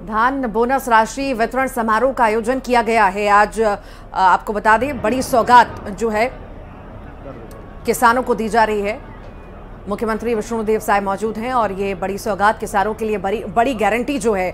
धान बोनस राशि वितरण समारोह का आयोजन किया गया है। आज आपको बता दें, बड़ी सौगात जो है किसानों को दी जा रही है। मुख्यमंत्री विष्णुदेव साय मौजूद हैं और ये बड़ी सौगात किसानों के लिए बड़ी गारंटी जो है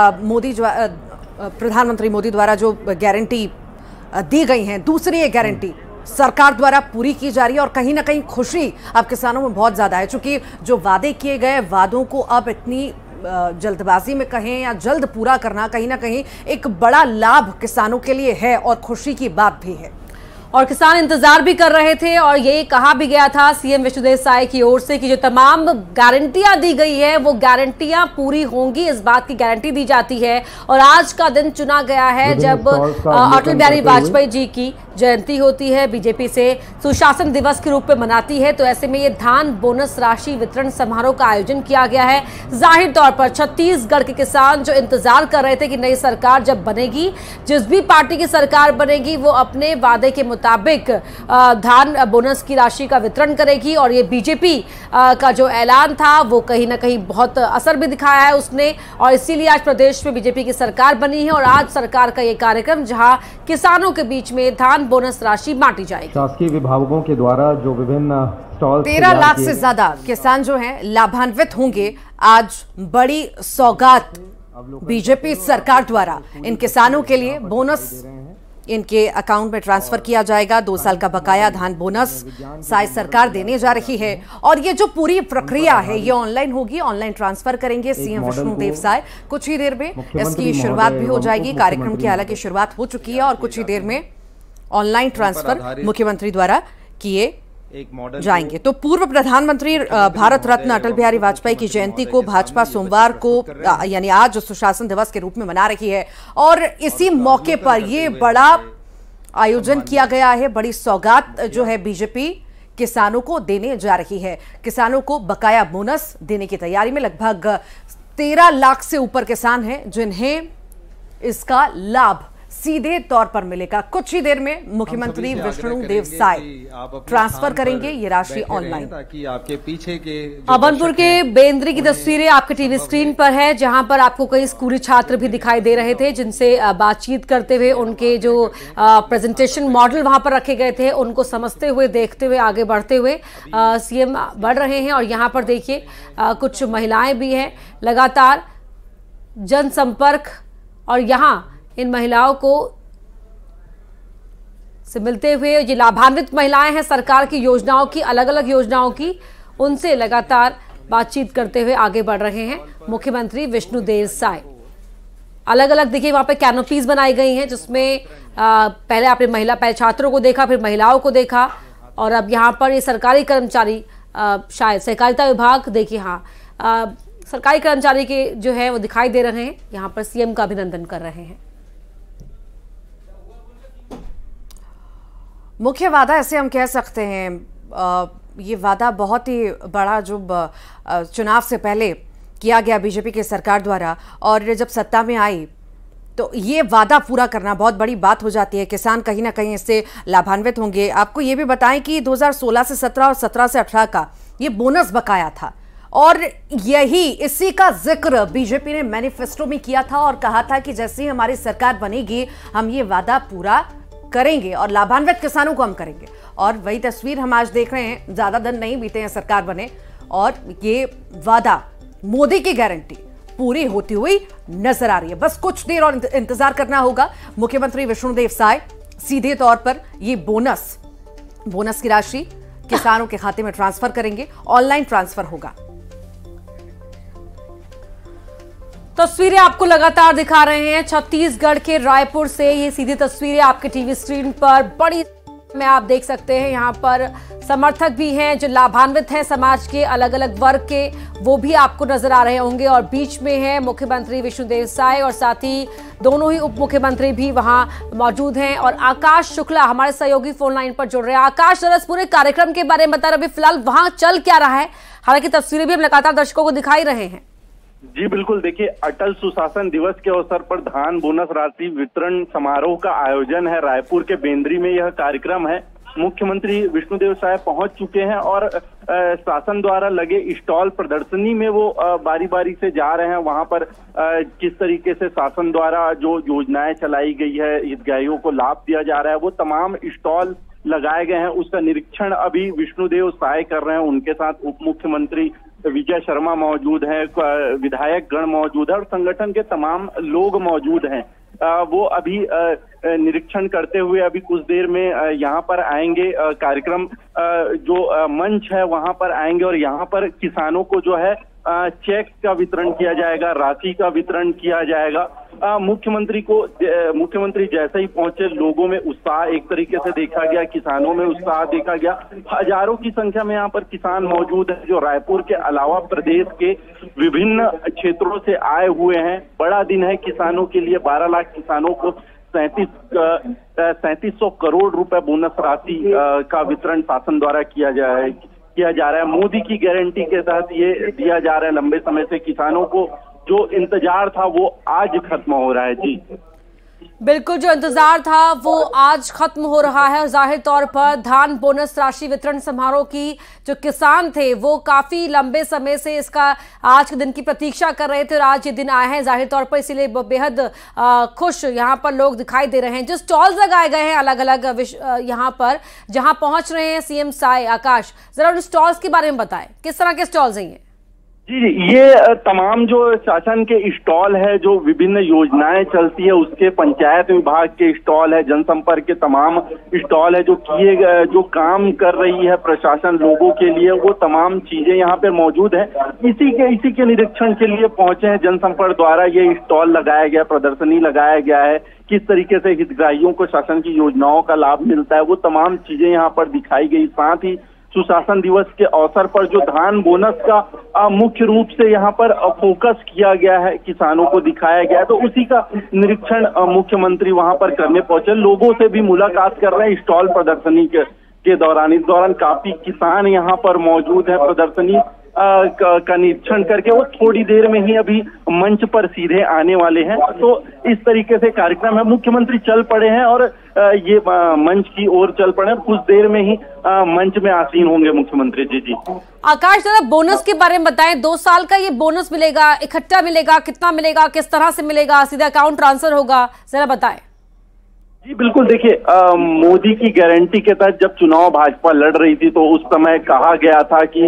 प्रधानमंत्री मोदी द्वारा जो गारंटी दी गई हैं, दूसरी ये गारंटी सरकार द्वारा पूरी की जा रही है और कहीं ना कहीं खुशी अब किसानों में बहुत ज्यादा है, क्योंकि जो वादे किए गए वादों को अब इतनी जल्दबाजी में कहें या जल्द पूरा करना कहीं ना कहीं एक बड़ा लाभ किसानों के लिए है और खुशी की बात भी है। और किसान इंतजार भी कर रहे थे और ये कहा भी गया था सीएम विष्णुदेव साय की ओर से कि जो तमाम गारंटियां दी गई है वो गारंटियां पूरी होंगी, इस बात की गारंटी दी जाती है। और आज का दिन चुना गया है जब अटल बिहारी वाजपेयी जी की जयंती होती है, बीजेपी से सुशासन दिवस के रूप में मनाती है, तो ऐसे में ये धान बोनस राशि वितरण समारोह का आयोजन किया गया है। जाहिर तौर पर छत्तीसगढ़ के किसान जो इंतजार कर रहे थे कि नई सरकार जब बनेगी, जिस भी पार्टी की सरकार बनेगी वो अपने वादे के मुताबिक धान बोनस की राशि का वितरण करेगी। और ये बीजेपी का जो ऐलान था वो कहीं ना कहीं बहुत असर भी दिखाया है उसने, और इसीलिए आज प्रदेश में बीजेपी की सरकार बनी है। और आज सरकार का ये कार्यक्रम जहां किसानों के बीच में धान बोनस राशि बांटी जाएगी। शासकीय विभागों के द्वारा जो विभिन्न स्टॉल 13 लाख से ज्यादा किसान जो हैं लाभान्वित होंगे। आज बड़ी सौगात बीजेपी सरकार द्वारा इन किसानों के लिए बोनस इनके अकाउंट में ट्रांसफर किया जाएगा। 2 साल का बकाया धान बोनस साय सरकार देने जा रही है और ये जो पूरी प्रक्रिया है ये ऑनलाइन होगी, ऑनलाइन ट्रांसफर करेंगे सीएम विष्णुदेव साय। कुछ ही देर में इसकी शुरुआत भी हो जाएगी। कार्यक्रम की हालांकि शुरुआत हो चुकी है और कुछ ही देर में ऑनलाइन ट्रांसफर मुख्यमंत्री द्वारा किए जाएंगे। तो पूर्व प्रधानमंत्री भारत रत्न अटल बिहारी वाजपेयी की जयंती को भाजपा सोमवार को यानी आज सुशासन दिवस के रूप में मना रही है और इसी मौके पर ये बड़ा आयोजन किया गया है। बड़ी सौगात जो है बीजेपी किसानों को देने जा रही है। किसानों को बकाया बोनस देने की तैयारी में लगभग 13 लाख से ऊपर किसान हैं जिन्हें इसका लाभ सीधे तौर पर मिलेगा। कुछ ही देर में मुख्यमंत्री विष्णुदेव साय ट्रांसफर करेंगे ये राशि ऑनलाइन। ताकि आपके पीछे के अभनपुर के बेंद्री की तस्वीरें आपके टीवी स्क्रीन पर है, जहां पर आपको कई स्कूली छात्र भी दिखाई दे रहे थे जिनसे बातचीत करते हुए उनके जो प्रेजेंटेशन मॉडल वहां पर रखे गए थे उनको समझते हुए, देखते हुए, आगे बढ़ते हुए सीएम बढ़ रहे हैं। और यहाँ पर देखिए कुछ महिलाएं भी हैं, लगातार जनसंपर्क और यहाँ इन महिलाओं को से मिलते हुए, ये लाभान्वित महिलाएं हैं सरकार की योजनाओं की, अलग अलग योजनाओं की, उनसे लगातार बातचीत करते हुए आगे बढ़ रहे हैं मुख्यमंत्री विष्णुदेव साय। अलग अलग देखिए वहां पे कैनोपीज बनाई गई हैं जिसमें पहले आपने पहले छात्रों को देखा, फिर महिलाओं को देखा और अब यहाँ पर ये सरकारी कर्मचारी, शायद सहकारिता विभाग, देखिए हाँ सरकारी कर्मचारी के जो है वो दिखाई दे रहे हैं, यहाँ पर सीएम का अभिनंदन कर रहे हैं। मुख्य वादा ऐसे हम कह सकते हैं, ये वादा बहुत ही बड़ा जो चुनाव से पहले किया गया बीजेपी की सरकार द्वारा और जब सत्ता में आई तो ये वादा पूरा करना बहुत बड़ी बात हो जाती है। किसान कहीं ना कहीं इससे लाभान्वित होंगे। आपको ये भी बताएं कि 2016 से 17 और 17 से 18 का ये बोनस बकाया था और इसी का जिक्र बीजेपी ने मैनिफेस्टो में किया था और कहा था कि जैसे ही हमारी सरकार बनेगी हम ये वादा पूरा करेंगे और लाभान्वित किसानों को हम करेंगे। और वही तस्वीर हम आज देख रहे हैं, ज्यादा दिन नहीं बीते हैं सरकार बने और ये वादा, मोदी की गारंटी पूरी होती हुई नजर आ रही है। बस कुछ देर और इंतजार करना होगा। मुख्यमंत्री विष्णुदेव साय सीधे तौर पर ये बोनस की राशि किसानों के खाते में ट्रांसफर करेंगे, ऑनलाइन ट्रांसफर होगा। तस्वीरें आपको लगातार दिखा रहे हैं छत्तीसगढ़ के रायपुर से, ये सीधी तस्वीरें आपके टीवी स्क्रीन पर बड़ी में आप देख सकते हैं। यहाँ पर समर्थक भी हैं जो लाभान्वित हैं समाज के अलग अलग वर्ग के, वो भी आपको नजर आ रहे होंगे। और बीच में है मुख्यमंत्री विष्णुदेव साय और साथ ही दोनों ही उप मुख्यमंत्री भी वहां मौजूद हैं। और आकाश शुक्ला हमारे सहयोगी फोन लाइन पर जुड़ रहे हैं। आकाश, जरा इस पूरे कार्यक्रम के बारे में बता रहे, अभी फिलहाल वहां चल क्या रहा है? हालांकि तस्वीरें भी हम लगातार दर्शकों को दिखाई रहे हैं। जी बिल्कुल, देखिए अटल सुशासन दिवस के अवसर पर धान बोनस राशि वितरण समारोह का आयोजन है। रायपुर के बेंद्री में यह कार्यक्रम है मुख्यमंत्री विष्णुदेव साय पहुंच चुके हैं और शासन द्वारा लगे स्टॉल प्रदर्शनी में वो बारी बारी से जा रहे हैं। वहां पर किस तरीके से शासन द्वारा जो योजनाएं चलाई गई है, हितग्राहियों को लाभ दिया जा रहा है, वो तमाम स्टॉल लगाए गए हैं, उसका निरीक्षण अभी विष्णुदेव साय कर रहे हैं। उनके साथ उप मुख्यमंत्री विजय शर्मा मौजूद हैं, विधायक गण मौजूद है और संगठन के तमाम लोग मौजूद हैं। वो अभी निरीक्षण करते हुए अभी कुछ देर में यहाँ पर आएंगे। कार्यक्रम जो मंच है वहां पर आएंगे और यहाँ पर किसानों को जो है चेक का वितरण किया जाएगा, राशि का वितरण किया जाएगा। मुख्यमंत्री जैसे ही पहुंचे, लोगों में उत्साह एक तरीके से देखा गया, किसानों में उत्साह देखा गया। हजारों की संख्या में यहाँ पर किसान मौजूद हैं जो रायपुर के अलावा प्रदेश के विभिन्न क्षेत्रों से आए हुए हैं। बड़ा दिन है किसानों के लिए। 12 लाख किसानों को 3700 करोड़ रुपए बोनस राशि का वितरण शासन द्वारा किया जा रहा है। मोदी की गारंटी के तहत ये दिया जा रहा है। लंबे समय से किसानों को जो इंतजार था वो आज खत्म हो रहा है। जी बिल्कुल, जो इंतजार था वो आज खत्म हो रहा है। जाहिर तौर पर धान बोनस राशि वितरण समारोह की जो किसान थे वो काफी लंबे समय से इसका आज के दिन की प्रतीक्षा कर रहे थे और आज ये दिन आए हैं जाहिर तौर पर, इसीलिए बेहद खुश यहाँ पर लोग दिखाई दे रहे हैं। जो स्टॉल्स लगाए गए हैं अलग अलग यहाँ पर जहाँ पहुंच रहे हैं सीएम साय, आकाश जरा उन स्टॉल्स के बारे में बताएं, किस तरह के स्टॉल्स हैं ये? जी, ये तमाम जो शासन के स्टॉल है, जो विभिन्न योजनाएं चलती है उसके पंचायत विभाग के स्टॉल है, जनसंपर्क के तमाम स्टॉल है, जो काम कर रही है प्रशासन लोगों के लिए, वो तमाम चीजें यहाँ पे मौजूद है। इसी के निरीक्षण के लिए पहुंचे हैं। जनसंपर्क द्वारा ये स्टॉल लगाया गया, प्रदर्शनी लगाया गया है, किस तरीके से हितग्राहियों को शासन की योजनाओं का लाभ मिलता है, वो तमाम चीजें यहाँ पर दिखाई गई। साथ ही सुशासन दिवस के अवसर पर जो धान बोनस का मुख्य रूप से यहाँ पर फोकस किया गया है, किसानों को दिखाया गया है, तो उसी का निरीक्षण मुख्यमंत्री वहां पर करने पहुंचे। लोगों से भी मुलाकात कर रहे हैं स्टॉल प्रदर्शनी के दौरान। इस दौरान काफी किसान यहाँ पर मौजूद है। प्रदर्शनी का निरीक्षण करके वो थोड़ी देर में ही अभी मंच पर सीधे आने वाले हैं। तो इस तरीके से कार्यक्रम है। मुख्यमंत्री चल पड़े हैं और ये मंच की ओर चल पड़े हैं। कुछ देर में ही मंच में आसीन होंगे मुख्यमंत्री जी। आकाश जरा बोनस के बारे में बताएं, 2 साल का ये बोनस मिलेगा, इकट्ठा मिलेगा, कितना मिलेगा, किस तरह से मिलेगा, सीधा अकाउंट ट्रांसफर होगा, जरा बताएं। जी बिल्कुल, देखिए मोदी की गारंटी के तहत जब चुनाव भाजपा लड़ रही थी तो उस समय कहा गया था कि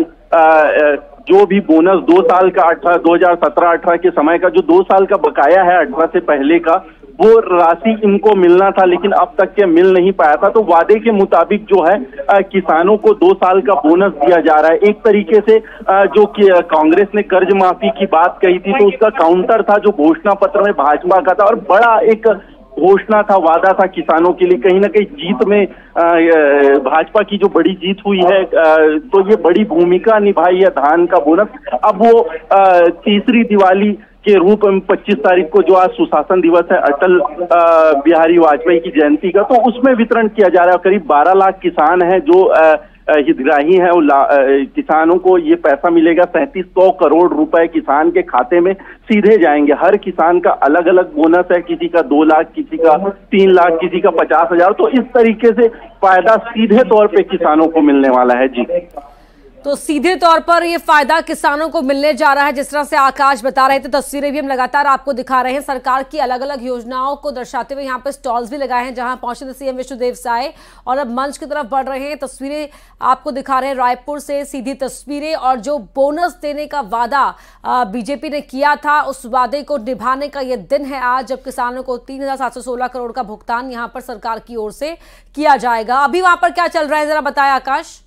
जो भी बोनस 2 साल का 2017-18 के समय का जो 2 साल का बकाया है 18 से पहले का, वो राशि इनको मिलना था, लेकिन अब तक के मिल नहीं पाया था। तो वादे के मुताबिक जो है किसानों को 2 साल का बोनस दिया जा रहा है। एक तरीके से जो कांग्रेस ने कर्ज माफी की बात कही थी तो उसका काउंटर था जो घोषणा पत्र में भाजपा का था, और बड़ा एक घोषणा था, वादा था किसानों के लिए। कहीं ना कहीं जीत में भाजपा की जो बड़ी जीत हुई है तो ये बड़ी भूमिका निभाई है धान का बोनस। अब वो तीसरी दिवाली के रूप में 25 तारीख को जो आज सुशासन दिवस है अटल बिहारी वाजपेयी की जयंती का, तो उसमें वितरण किया जा रहा है। करीब 12 लाख किसान हैं जो हितग्राही हैं। किसानों को ये पैसा मिलेगा। 3700 करोड़ रुपए किसान के खाते में सीधे जाएंगे। हर किसान का अलग अलग बोनस है, किसी का 2 लाख, किसी का 3 लाख, किसी का 50,000। तो इस तरीके से फायदा सीधे तौर पे किसानों को मिलने वाला है। जी तो सीधे तौर पर ये फायदा किसानों को मिलने जा रहा है। जिस तरह से आकाश बता रहे थे, तस्वीरें भी हम लगातार आपको दिखा रहे हैं। सरकार की अलग अलग योजनाओं को दर्शाते हुए यहाँ पर स्टॉल्स भी लगाए हैं जहां पहुंचे थे सीएम विष्णुदेव साय और अब मंच की तरफ बढ़ रहे हैं। तस्वीरें आपको दिखा रहे हैं रायपुर से सीधी तस्वीरें, और जो बोनस देने का वादा बीजेपी ने किया था उस वादे को निभाने का ये दिन है आज, जब किसानों को 3716 करोड़ का भुगतान यहाँ पर सरकार की ओर से किया जाएगा। अभी वहां पर क्या चल रहा है, जरा बताएं आकाश।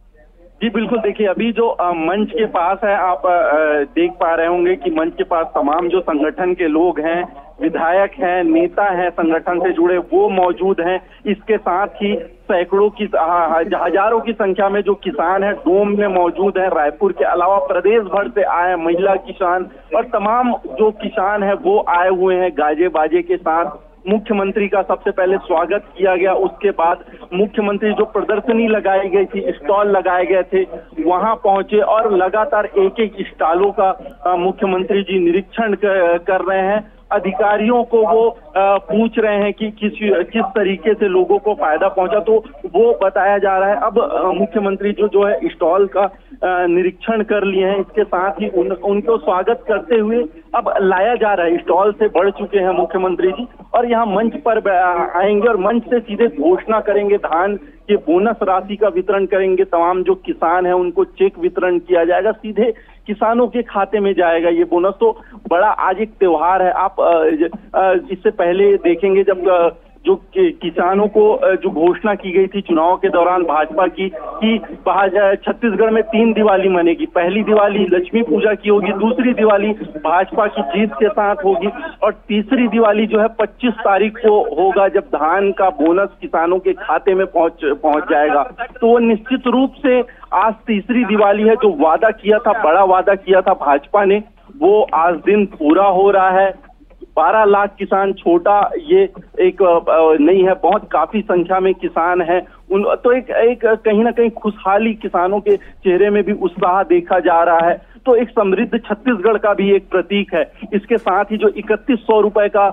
जी बिल्कुल, देखिए अभी जो मंच के पास है, आप देख पा रहे होंगे कि मंच के पास तमाम जो संगठन के लोग हैं, विधायक हैं, नेता हैं, संगठन से जुड़े, वो मौजूद हैं। इसके साथ ही सैकड़ों की हजारों की संख्या में जो किसान हैं डोम में मौजूद हैं। रायपुर के अलावा प्रदेश भर से आए महिला किसान और तमाम जो किसान हैं वो आए हुए हैं। गाजे बाजे के साथ मुख्यमंत्री का सबसे पहले स्वागत किया गया। उसके बाद मुख्यमंत्री जो प्रदर्शनी लगाई गई थी, स्टॉल लगाए गए थे, वहां पहुंचे और लगातार एक एक स्टॉलों का मुख्यमंत्री जी निरीक्षण कर रहे हैं। अधिकारियों को वो पूछ रहे हैं कि किस तरीके से लोगों को फायदा पहुंचा, तो वो बताया जा रहा है। अब मुख्यमंत्री जो है स्टॉल का निरीक्षण कर लिए हैं, इसके साथ ही उनको स्वागत करते हुए अब लाया जा रहा है। स्टॉल से बढ़ चुके हैं मुख्यमंत्री जी और यहाँ मंच पर आएंगे और मंच से सीधे घोषणा करेंगे, धान के बोनस राशि का वितरण करेंगे। तमाम जो किसान हैं उनको चेक वितरण किया जाएगा, सीधे किसानों के खाते में जाएगा ये बोनस। तो बड़ा आज एक त्योहार है। आप इससे पहले देखेंगे जब जो किसानों को जो घोषणा की गई थी चुनाव के दौरान भाजपा की कि छत्तीसगढ़ में 3 दिवाली मनेगी। पहली दिवाली लक्ष्मी पूजा की होगी, दूसरी दिवाली भाजपा की जीत के साथ होगी और तीसरी दिवाली जो है 25 तारीख को होगा, जब धान का बोनस किसानों के खाते में पहुंच जाएगा। तो वो निश्चित रूप से आज तीसरी दिवाली है। जो वादा किया था, बड़ा वादा किया था भाजपा ने, वो आज दिन पूरा हो रहा है। 12 लाख किसान छोटा ये एक नहीं है, बहुत काफी संख्या में किसान हैं। तो एक कहीं ना कहीं खुशहाली किसानों के चेहरे में भी उत्साह देखा जा रहा है। तो एक समृद्ध छत्तीसगढ़ का भी एक प्रतीक है। इसके साथ ही जो 3100 रुपए का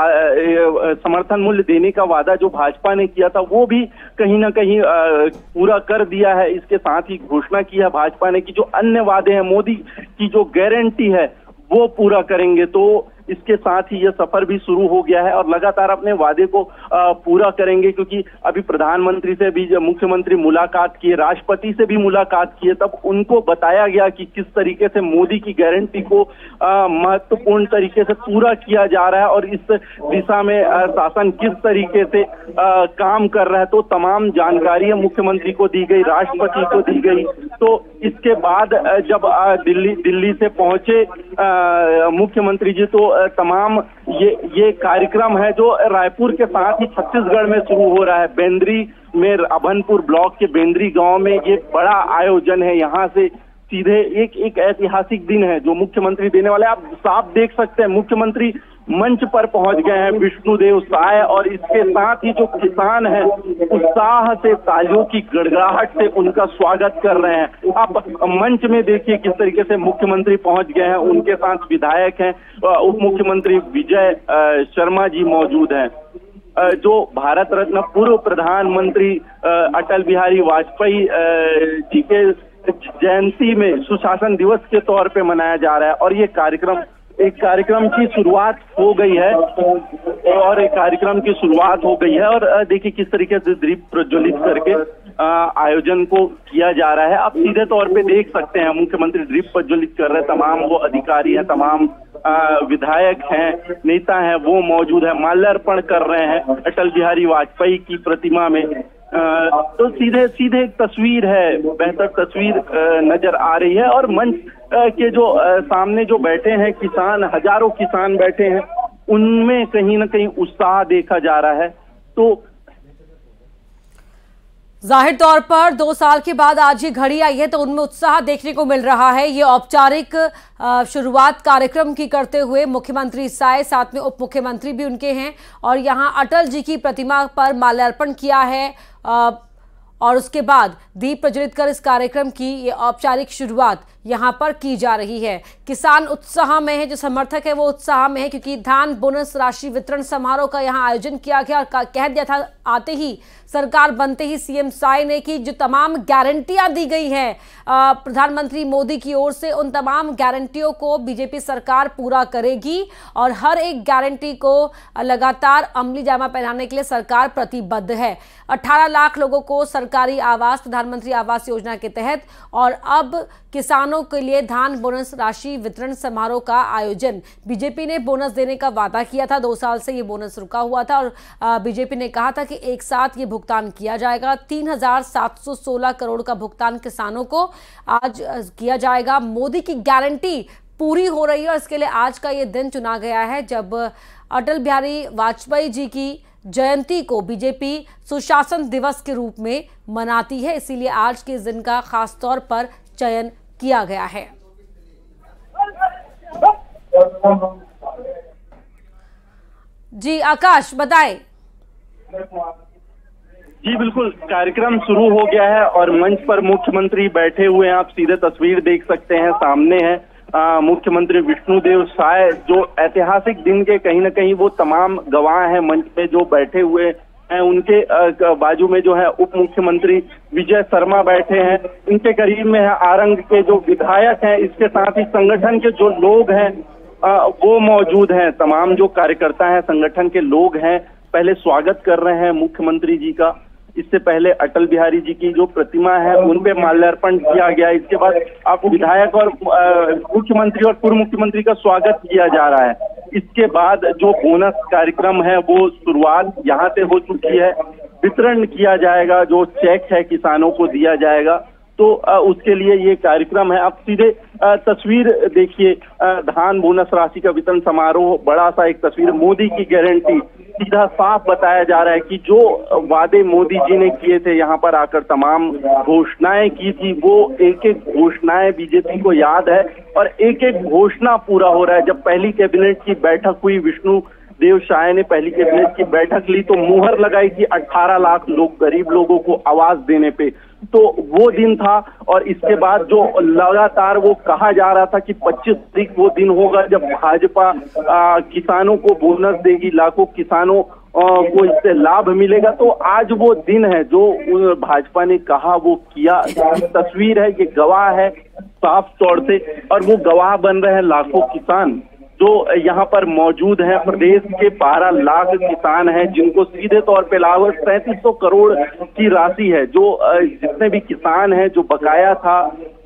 समर्थन मूल्य देने का वादा जो भाजपा ने किया था, वो भी कहीं ना कहीं पूरा कर दिया है। इसके साथ ही घोषणा की है भाजपा ने कि जो अन्य वादे हैं, मोदी की जो गारंटी है वो पूरा करेंगे। तो इसके साथ ही यह सफर भी शुरू हो गया है और लगातार अपने वादे को पूरा करेंगे, क्योंकि अभी प्रधानमंत्री से भी मुख्यमंत्री मुलाकात किए, राष्ट्रपति से भी मुलाकात किए, तब उनको बताया गया कि किस तरीके से मोदी की गारंटी को महत्वपूर्ण तरीके से पूरा किया जा रहा है और इस दिशा में शासन किस तरीके से काम कर रहा है। तो तमाम जानकारी मुख्यमंत्री को दी गई, राष्ट्रपति को दी गई। तो इसके बाद जब दिल्ली से पहुंचे मुख्यमंत्री जी, तो तमाम ये कार्यक्रम है जो रायपुर के साथ ही छत्तीसगढ़ में शुरू हो रहा है। बेंद्री में अभनपुर ब्लॉक के बेंद्री गांव में ये बड़ा आयोजन है। यहाँ से सीधे एक ऐतिहासिक दिन है जो मुख्यमंत्री देने वाले। आप साफ देख सकते हैं मुख्यमंत्री मंच पर पहुंच गए हैं विष्णुदेव साय, और इसके साथ ही जो किसान हैं उत्साह से, तालियों की गड़गड़ाहट से उनका स्वागत कर रहे हैं। आप मंच में देखिए किस तरीके से मुख्यमंत्री पहुंच गए हैं, उनके साथ विधायक हैं, उप मुख्यमंत्री विजय शर्मा जी मौजूद हैं, जो भारत रत्न पूर्व प्रधानमंत्री अटल बिहारी वाजपेयी जी के जयंती में सुशासन दिवस के तौर पे मनाया जा रहा है। और ये कार्यक्रम की शुरुआत हो गई है और देखिए किस तरीके से दीप प्रज्वलित करके आयोजन को किया जा रहा है। आप सीधे तौर पे देख सकते हैं मुख्यमंत्री दीप प्रज्वलित कर रहे हैं, तमाम वो अधिकारी हैं, तमाम विधायक हैं, नेता हैं, वो मौजूद है, माल्यार्पण कर रहे हैं अटल बिहारी वाजपेयी की प्रतिमा में। तो सीधे एक तस्वीर है, बेहतर तस्वीर नजर आ रही है। और मंच के जो सामने जो बैठे हैं किसान, हजारों किसान बैठे हैं, उनमें कहीं ना कहीं उत्साह देखा जा रहा है। तो जाहिर तौर पर 2 साल के बाद आज ये घड़ी आई है तो उनमें उत्साह देखने को मिल रहा है। ये औपचारिक शुरुआत कार्यक्रम की करते हुए मुख्यमंत्री साय, साथ में उप मुख्यमंत्री भी उनके हैं और यहाँ अटल जी की प्रतिमा पर माल्यार्पण किया है और उसके बाद दीप प्रज्वलित कर इस कार्यक्रम की ये औपचारिक शुरुआत यहाँ पर की जा रही है। किसान उत्साह में है, जो समर्थक है वो उत्साह में है, क्योंकि धान बोनस राशि वितरण समारोह का यहाँ आयोजन किया गया और कह दिया था आते ही, सरकार बनते ही सीएम साय ने कि जो तमाम गारंटियां दी गई हैं प्रधानमंत्री मोदी की ओर से, उन तमाम गारंटियों को बीजेपी सरकार पूरा करेगी और हर एक गारंटी को लगातार अमली जामा पहनाने के लिए सरकार प्रतिबद्ध है। 18 लाख लोगों को सरकारी आवास, प्रधानमंत्री आवास योजना के तहत, और अब किसानों के लिए धान बोनस राशि वितरण समारोह का आयोजन। बीजेपी ने बोनस देने का वादा किया था, 2 साल से ये बोनस रुका हुआ था और बीजेपी ने कहा था कि एक साथ ये भुगतान किया जाएगा। 3716 करोड़ का भुगतान किसानों को आज किया जाएगा। मोदी की गारंटी पूरी हो रही है और इसके लिए आज का ये दिन चुना गया है जब अटल बिहारी वाजपेयी जी की जयंती को बीजेपी सुशासन दिवस के रूप में मनाती है, इसीलिए आज के दिन का खास तौर पर चयन किया गया है। जी आकाश बताएं। जी बिल्कुल, कार्यक्रम शुरू हो गया है और मंच पर मुख्यमंत्री बैठे हुए हैं। आप सीधे तस्वीर देख सकते हैं, सामने है मुख्यमंत्री विष्णुदेव साय जो ऐतिहासिक दिन के कहीं ना कहीं वो तमाम गवाह हैं मंच पे जो बैठे हुए हैं, उनके बाजू में जो है उप मुख्यमंत्री विजय शर्मा बैठे हैं, इनके करीब में है आरंग के जो विधायक हैं, इसके साथ ही संगठन के जो लोग हैं वो मौजूद हैं। तमाम जो कार्यकर्ता हैं संगठन के लोग हैं, पहले स्वागत कर रहे हैं मुख्यमंत्री जी का। इससे पहले अटल बिहारी जी की जो प्रतिमा है उन पे माल्यार्पण किया गया। इसके बाद अब विधायक और मुख्यमंत्री और पूर्व मुख्यमंत्री का स्वागत किया जा रहा है। इसके बाद जो बोनस कार्यक्रम है वो शुरुआत यहाँ से हो चुकी है। वितरण किया जाएगा, जो चेक है किसानों को दिया जाएगा, तो उसके लिए ये कार्यक्रम है। अब सीधे तस्वीर देखिए, धान बोनस राशि का वितरण समारोह, बड़ा सा एक तस्वीर, मोदी की गारंटी, सीधा साफ बताया जा रहा है कि जो वादे मोदी जी ने किए थे, यहाँ पर आकर तमाम घोषणाएं की थी, वो एक एक घोषणाएं बीजेपी को याद है और एक एक घोषणा पूरा हो रहा है। जब पहली कैबिनेट की बैठक हुई, विष्णुदेव साय ने पहली कैबिनेट की बैठक ली तो मुहर लगाई थी 18 लाख लोग, गरीब लोगों को आवाज देने पे, तो वो दिन था। और इसके बाद जो लगातार वो कहा जा रहा था कि 25 तारीख वो दिन होगा जब भाजपा किसानों को बोनस देगी, लाखों किसानों को इससे लाभ मिलेगा, तो आज वो दिन है जो भाजपा ने कहा वो किया। तस्वीर है, ये गवाह है साफ तौर से, और वो गवाह बन रहे हैं लाखों किसान जो यहाँ पर मौजूद हैं। प्रदेश के 12 लाख किसान हैं जिनको सीधे तौर पे लाभ, 3700 करोड़ की राशि है जो जितने भी किसान हैं, जो बकाया था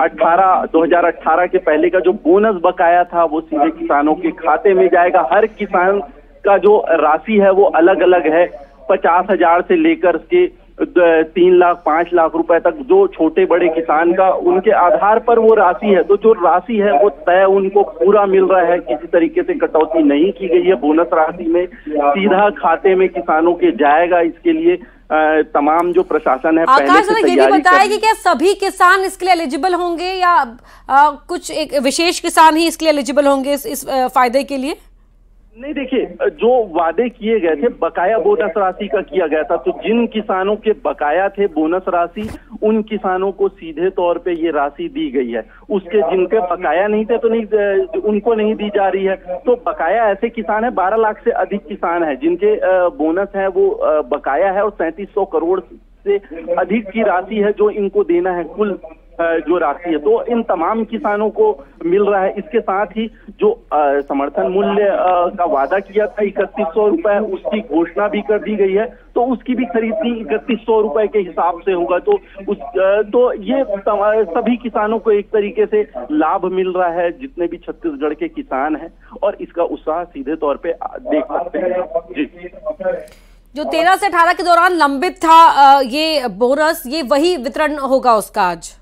2018 के पहले का जो बोनस बकाया था वो सीधे किसानों के खाते में जाएगा। हर किसान का जो राशि है वो अलग अलग है, 50,000 से लेकर के 3 लाख 5 लाख रुपए तक जो छोटे बड़े किसान का उनके आधार पर वो राशि है। तो जो राशि है वो तय उनको पूरा मिल रहा है, किसी तरीके से कटौती नहीं की गई है। बोनस राशि में सीधा खाते में किसानों के जाएगा। इसके लिए तमाम जो प्रशासन है आकाश ने ये भी बताया कि क्या सभी किसान इसके लिए एलिजिबल होंगे या कुछ एक विशेष किसान ही इसके लिए एलिजिबल होंगे इस फायदे के लिए? नहीं, देखिए, जो वादे किए गए थे बकाया बोनस राशि का किया गया था, तो जिन किसानों के बकाया थे बोनस राशि, उन किसानों को सीधे तौर पे ये राशि दी गई है। उसके जिनके बकाया नहीं थे तो नहीं, उनको नहीं दी जा रही है। तो बकाया ऐसे किसान है, 12 लाख से अधिक किसान है जिनके बोनस है वो बकाया है, और 3700 करोड़ से अधिक की राशि है जो इनको देना है, कुल जो राशि है तो इन तमाम किसानों को मिल रहा है। इसके साथ ही जो समर्थन मूल्य का वादा किया था 3100 रुपए, उसकी घोषणा भी कर दी गई है, तो उसकी भी खरीदी 3100 रुपए के हिसाब से होगा। तो ये सभी किसानों को एक तरीके से लाभ मिल रहा है जितने भी छत्तीसगढ़ के किसान हैं, और इसका उत्साह सीधे तौर पे देख सकते हैं। जी, जो 13 से 18 के दौरान लंबित था ये बोनस, ये वही वितरण होगा उसका आज?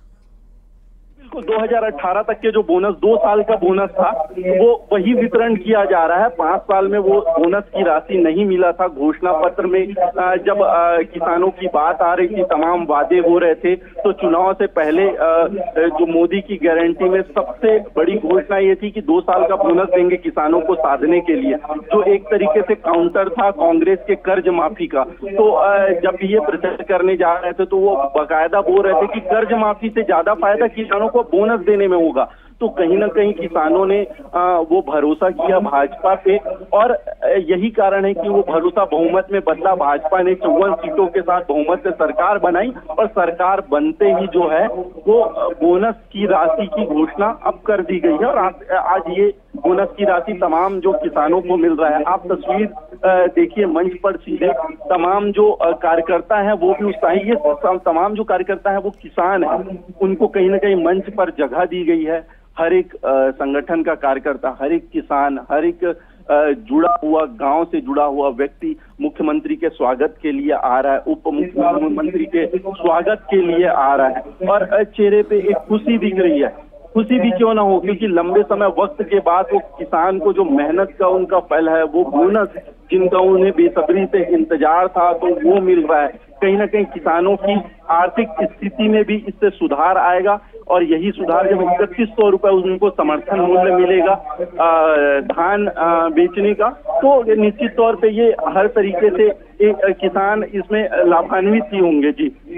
2018 तक के जो बोनस, 2 साल का बोनस था, वो वही वितरण किया जा रहा है। 5 साल में वो बोनस की राशि नहीं मिला था। घोषणा पत्र में जब किसानों की बात आ रही थी, तमाम वादे हो रहे थे, तो चुनाव से पहले जो मोदी की गारंटी में सबसे बड़ी घोषणा ये थी कि 2 साल का बोनस देंगे किसानों को साधने के लिए, जो एक तरीके से काउंटर था कांग्रेस के कर्ज माफी का। तो जब ये प्रचार करने जा रहे थे तो वो बाकायदा बोल रहे थे कि कर्ज माफी से ज्यादा फायदा किसानों को बोनस देने में होगा। तो कहीं ना कहीं किसानों ने वो भरोसा किया भाजपा पे, और यही कारण है कि वो भरोसा बहुमत में बदला। भाजपा ने 54 सीटों के साथ बहुमत से सरकार बनाई, और सरकार बनते ही जो है वो बोनस की राशि की घोषणा अब कर दी गई है, और आज ये बोनस की राशि तमाम जो किसानों को मिल रहा है। आप तस्वीर देखिए, मंच पर सीधे तमाम जो कार्यकर्ता हैं वो भी उत्साही है। तमाम जो कार्यकर्ता हैं वो किसान हैं, उनको कहीं ना कहीं मंच पर जगह दी गई है। हर एक संगठन का कार्यकर्ता, हर एक किसान, हर एक जुड़ा हुआ, गांव से जुड़ा हुआ व्यक्ति मुख्यमंत्री के स्वागत के लिए आ रहा है, उप मुख्यमंत्री के स्वागत के लिए आ रहा है, और चेहरे पे एक खुशी दिख रही है। खुशी भी क्यों ना हो, क्योंकि लंबे समय वक्त के बाद वो किसान को जो मेहनत का उनका फल है, वो बोनस जिनका उन्हें बेसब्री से इंतजार था, तो वो मिल रहा है। कहीं ना कहीं किसानों की आर्थिक स्थिति में भी इससे सुधार आएगा, और यही सुधार जब 3100 रुपए उनको समर्थन मूल्य मिलेगा धान बेचने का, तो निश्चित तौर पे ये हर तरीके से एक किसान इसमें लाभान्वित ही होंगे। जी,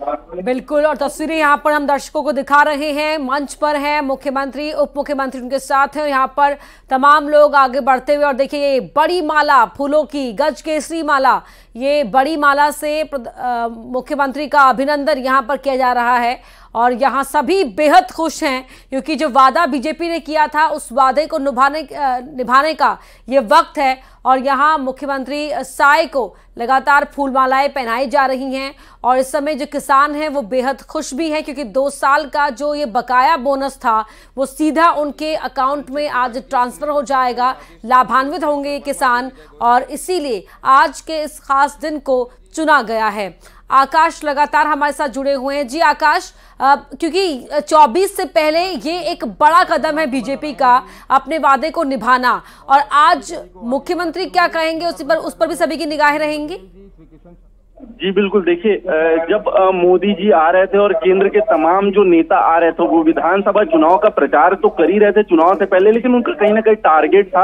बिल्कुल, और तस्वीरें यहाँ पर हम दर्शकों को दिखा रहे हैं। मंच पर हैं मुख्यमंत्री, उप मुख्यमंत्री उनके साथ हैं। यहाँ पर तमाम लोग आगे बढ़ते हुए, और देखिए ये बड़ी माला फूलों की, गज केसरी माला, ये बड़ी माला से मुख्यमंत्री का अभिनंदन यहाँ पर किया जा रहा है। और यहाँ सभी बेहद खुश हैं क्योंकि जो वादा बीजेपी ने किया था उस वादे को निभाने का ये वक्त है। और यहाँ मुख्यमंत्री साय को लगातार फूलमालाएं पहनाई जा रही हैं। और इस समय जो किसान हैं वो बेहद खुश भी हैं क्योंकि 2 साल का जो ये बकाया बोनस था वो सीधा उनके अकाउंट में आज ट्रांसफर हो जाएगा। लाभान्वित होंगे किसान, और इसीलिए आज के इस खास दिन को चुना गया है। आकाश लगातार हमारे साथ जुड़े हुए हैं। जी आकाश, क्योंकि 24 से पहले ये एक बड़ा कदम है बीजेपी का अपने वादे को निभाना, और आज मुख्यमंत्री क्या कहेंगे उस पर भी सभी की निगाहें रहेंगी। जी बिल्कुल, देखिए जब मोदी जी आ रहे थे और केंद्र के तमाम जो नेता आ रहे थे वो विधानसभा चुनाव का प्रचार तो कर ही रहे थे चुनाव से पहले, लेकिन उनका कहीं ना कहीं टारगेट था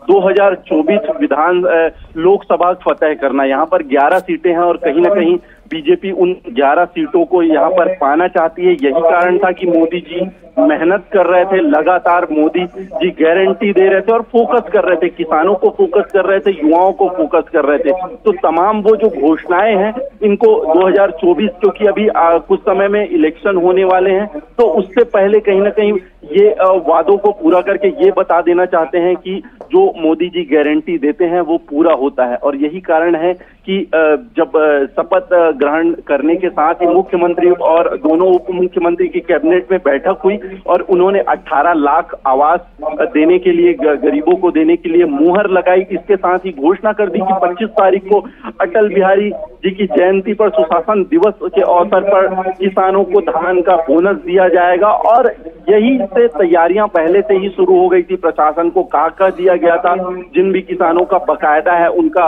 2024 लोकसभा फतह करना। यहाँ पर 11 सीटें हैं और कहीं ना कहीं बीजेपी उन 11 सीटों को यहाँ पर पाना चाहती है। यही कारण था कि मोदी जी मेहनत कर रहे थे, लगातार मोदी जी गारंटी दे रहे थे और फोकस कर रहे थे, किसानों को फोकस कर रहे थे, युवाओं को फोकस कर रहे थे। तो तमाम वो जो घोषणाएं हैं इनको 2024, क्योंकि अभी कुछ समय में इलेक्शन होने वाले हैं, तो उससे पहले कहीं ना कहीं ये वादों को पूरा करके ये बता देना चाहते हैं कि जो मोदी जी गारंटी देते हैं वो पूरा होता है। और यही कारण है कि जब शपथ ग्रहण करने के साथ ही मुख्यमंत्री और दोनों उप मुख्यमंत्री की कैबिनेट में बैठक हुई और उन्होंने 18 लाख आवास देने के लिए, गरीबों को देने के लिए मुहर लगाई। इसके साथ ही घोषणा कर दी कि 25 तारीख को अटल बिहारी जी की जयंती पर, सुशासन दिवस के अवसर पर किसानों को धान का बोनस दिया जाएगा। और यही से तैयारियां पहले से ही शुरू हो गई थी। प्रशासन को कह दिया गया था जिन भी किसानों का बकायदा है उनका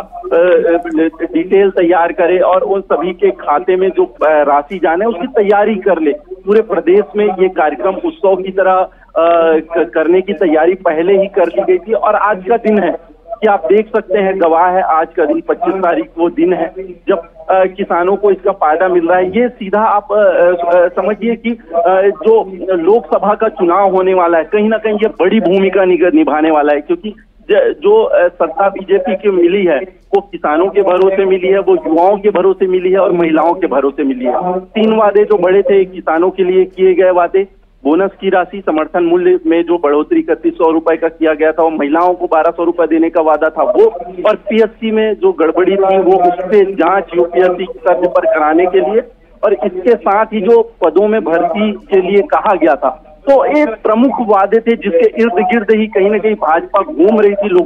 डिटेल तैयार करे और उन सभी के खाते में जो राशि जाने उसकी तैयारी कर ले। पूरे प्रदेश में ये कार्यक्रम उत्सव की तरह करने की तैयारी पहले ही कर ली गई थी। और आज का दिन है कि आप देख सकते हैं, गवाह है आज का दिन, 25 तारीख वो दिन है जब किसानों को इसका फायदा मिल रहा है। ये सीधा आप समझिए कि जो लोकसभा का चुनाव होने वाला है कहीं ना कहीं ये बड़ी भूमिका निभाने वाला है, क्योंकि जो सत्ता बीजेपी की मिली है वो किसानों के भरोसे मिली है, वो युवाओं के भरोसे मिली है और महिलाओं के भरोसे मिली है। 3 वादे जो बड़े थे, किसानों के लिए किए गए वादे, बोनस की राशि, समर्थन मूल्य में जो बढ़ोतरी 3100 रुपए का किया गया था, और महिलाओं को 1200 रुपए देने का वादा था वो, और पीएससी में जो गड़बड़ी थी वो उससे जांच यूपीएससी की स्तर पर कराने के लिए, और इसके साथ ही जो पदों में भर्ती के लिए कहा गया था। तो एक प्रमुख वादे थे जिसके इर्द गिर्द ही कहीं ना कहीं भाजपा घूम रही थी,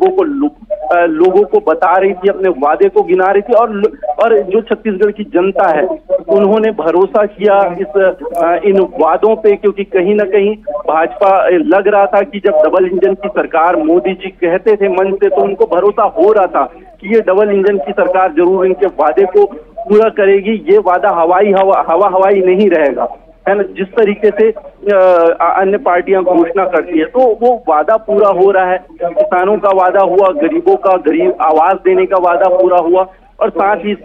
लोगों को बता रही थी, अपने वादे को गिना रही थी। और जो छत्तीसगढ़ की जनता है उन्होंने भरोसा किया इन वादों पे, क्योंकि कहीं ना कहीं भाजपा लग रहा था कि जब डबल इंजन की सरकार मोदी जी कहते थे मन से, तो उनको भरोसा हो रहा था कि ये डबल इंजन की सरकार जरूर इनके वादे को पूरा करेगी। ये वादा हवाई नहीं रहेगा, है ना, जिस तरीके से अन्य पार्टियां घोषणा करती है। तो वो वादा पूरा हो रहा है, किसानों का वादा हुआ, गरीबों का गरीब आवास देने का वादा पूरा हुआ, और साथ ही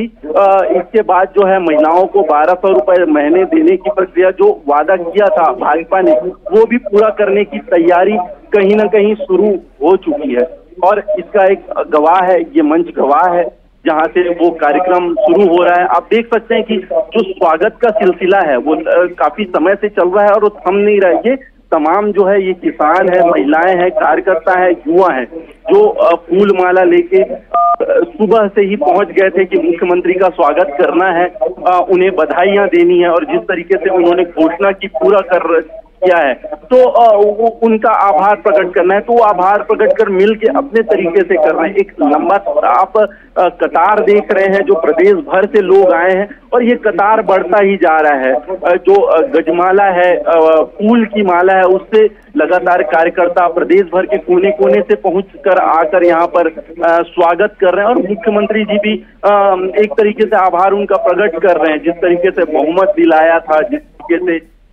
इसके बाद जो है महिलाओं को 1200 रुपए महीने देने की प्रक्रिया जो वादा किया था भाजपा ने, वो भी पूरा करने की तैयारी कहीं ना कहीं शुरू हो चुकी है। और इसका एक गवाह है, ये मंच गवाह है जहां से वो कार्यक्रम शुरू हो रहा है। आप देख सकते हैं कि जो स्वागत का सिलसिला है वो काफी समय से चल रहा है और वो थम नहीं रहा है। ये तमाम जो है, ये किसान है, महिलाएं हैं, कार्यकर्ता है, युवा है, जो फूल माला लेके सुबह से ही पहुंच गए थे कि मुख्यमंत्री का स्वागत करना है, उन्हें बधाइयां देनी है, और जिस तरीके से उन्होंने घोषणा की पूरा किया है तो उनका आभार प्रकट करना है। तो वो आभार प्रकट कर मिल के अपने तरीके से कर रहे हैं। एक लंबा आप कतार देख रहे हैं, जो प्रदेश भर से लोग आए हैं, और ये कतार बढ़ता ही जा रहा है। जो गजमाला है, फूल की माला है, उससे लगातार कार्यकर्ता प्रदेश भर के कोने कोने से पहुंचकर आकर यहाँ पर स्वागत कर रहे हैं। और मुख्यमंत्री जी भी एक तरीके से आभार उनका प्रकट कर रहे हैं, जिस तरीके से बहुमत दिलाया था, जिस तरीके से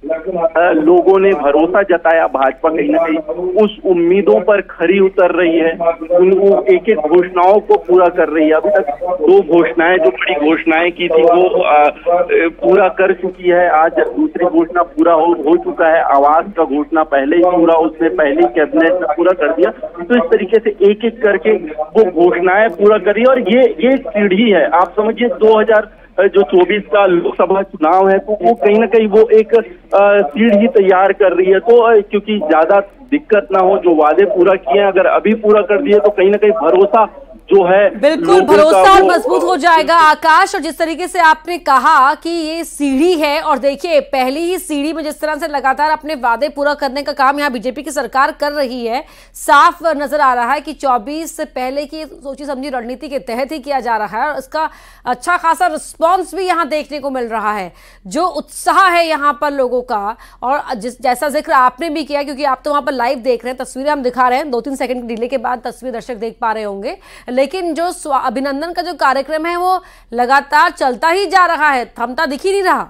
लोगों ने भरोसा जताया, भाजपा कहीं ना कहीं उस उम्मीदों पर खरी उतर रही है, उन एक एक घोषणाओं को पूरा कर रही है। अभी तक 2 घोषणाएं, जो बड़ी घोषणाएं की थी वो पूरा कर चुकी है। आज दूसरी घोषणा पूरा हो चुका है। आवास का घोषणा पहले ही पूरा, उसने पहले कैबिनेट में पूरा कर दिया। तो इस तरीके से एक एक करके वो घोषणाएं पूरा करी और ये सीढ़ी है। आप समझिए 2024 का लोकसभा चुनाव है, तो वो कहीं ना कहीं वो एक सीढ़ी तैयार कर रही है। तो क्योंकि ज्यादा दिक्कत ना हो, जो वादे पूरा किए हैं अगर अभी पूरा कर दिए तो कहीं ना कहीं भरोसा जो है बिल्कुल भरोसा और मजबूत हो जाएगा। आकाश, और जिस तरीके से आपने कहा कि ये सीढ़ी है, और देखिए पहली ही सीढ़ी में जिस तरह से लगातार अपने वादे पूरा करने का काम यहाँ बीजेपी की सरकार कर रही है, साफ नजर आ रहा है कि 24 से पहले की सोची समझी रणनीति के तहत ही किया जा रहा है और इसका अच्छा खासा रिस्पॉन्स भी यहाँ देखने को मिल रहा है। जो उत्साह है यहाँ पर लोगों का, और जैसा जिक्र आपने भी किया, क्योंकि आप तो वहां पर लाइव देख रहे हैं, तस्वीरें हम दिखा रहे हैं, 2-3 सेकंड के डिले के बाद तस्वीर दर्शक देख पा रहे होंगे, लेकिन जो अभिनंदन का जो कार्यक्रम है वो लगातार चलता ही जा रहा है, थमता दिख ही नहीं रहा।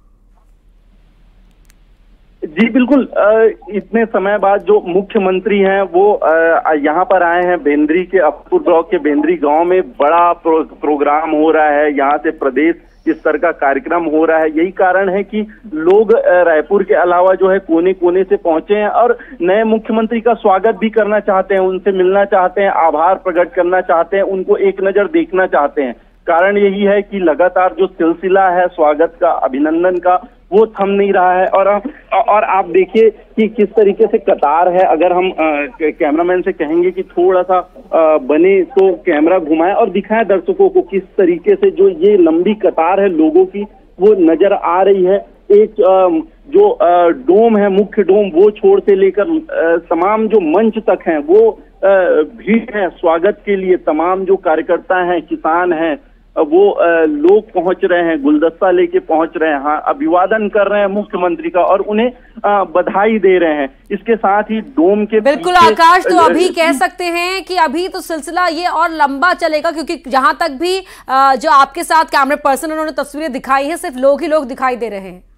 जी बिल्कुल, इतने समय बाद जो मुख्यमंत्री हैं वो यहाँ पर आए हैं। बेंद्री के अफपुर ब्लॉक के बेंद्री गांव में बड़ा प्रोग्राम हो रहा है। यहाँ से प्रदेश स्तर का कार्यक्रम हो रहा है। यही कारण है कि लोग रायपुर के अलावा जो है कोने कोने से पहुंचे हैं और नए मुख्यमंत्री का स्वागत भी करना चाहते हैं, उनसे मिलना चाहते हैं, आभार प्रकट करना चाहते हैं, उनको एक नजर देखना चाहते हैं। कारण यही है कि लगातार जो सिलसिला है स्वागत का, अभिनंदन का, वो थम नहीं रहा है। और आप देखिए कि किस तरीके से कतार है। अगर हम कैमरामैन से कहेंगे कि थोड़ा सा बने तो कैमरा घुमाए और दिखाएं दर्शकों को किस तरीके से जो ये लंबी कतार है लोगों की वो नजर आ रही है। एक जो डोम है, मुख्य डोम, वो छोर से लेकर तमाम जो मंच तक हैं वो भीड़ है स्वागत के लिए। तमाम जो कार्यकर्ता हैं, किसान हैं, वो लोग पहुंच रहे हैं, गुलदस्ता लेके पहुंच रहे हैं, हाँ अभिवादन कर रहे हैं मुख्यमंत्री का और उन्हें बधाई दे रहे हैं। इसके साथ ही डोम के बिल्कुल आकाश, तो अभी कह सकते हैं कि अभी तो सिलसिला ये और लंबा चलेगा, क्योंकि जहां तक भी जो आपके साथ कैमरा पर्सन उन्होंने तस्वीरें दिखाई हैं, सिर्फ लोग ही लोग दिखाई दे रहे हैं।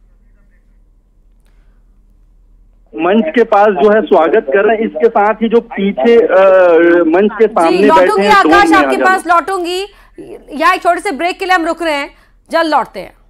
मंच के पास जो है स्वागत कर रहे हैं। इसके साथ ही जो पीछे मंच के सामने बैठे हैं, आकाश आपके पास लौटूंगी। यहाँ एक छोटे से ब्रेक के लिए हम रुक रहे हैं, जल्द लौटते हैं।